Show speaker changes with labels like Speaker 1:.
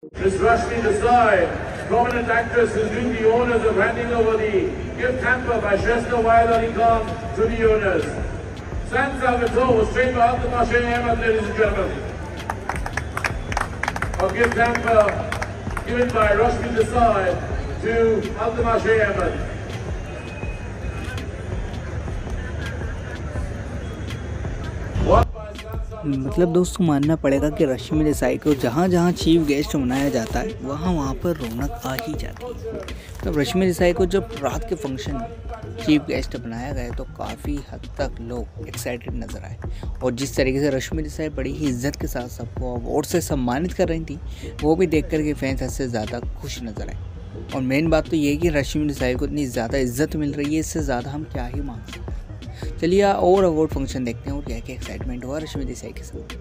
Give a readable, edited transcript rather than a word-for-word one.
Speaker 1: Miss Rashmi Desai, prominent actress, is doing the honors of handing over the gift hamper by Shresna Wahid Ali Khan to the owners. San Salvatore was trained by Al-Tamasha Ahmed, ladies and gentlemen. A gift hamper given by Rashmi Desai to Al-Tamasha Ahmed.
Speaker 2: मतलब दोस्तों मानना पड़ेगा कि रश्मि देसाई को जहाँ जहाँ chief guest बनाया जाता है वहाँ पर रौनक आ ही जाती है। तो रश्मि देसाई को जब रात के फंक्शन चीफ गेस्ट बनाया गया तो काफ़ी हद तक लोग एक्साइटेड नज़र आए और जिस तरीके से रश्मि देसाई बड़ी ही इज्जत के साथ सबको अवार्ड से सम्मानित कर रही थी वो भी देख कर के फैंस हद से ज़्यादा खुश नज़र आए। और मेन बात तो ये कि रश्मि देसाई को इतनी ज़्यादा इज्जत मिल रही है, इससे ज़्यादा हम क्या ही मांग सकते हैं। चलिए और अवार्ड फंक्शन देखते हैं और क्या क्या एक्साइटमेंट हुआ रश्मि देसाई के साथ।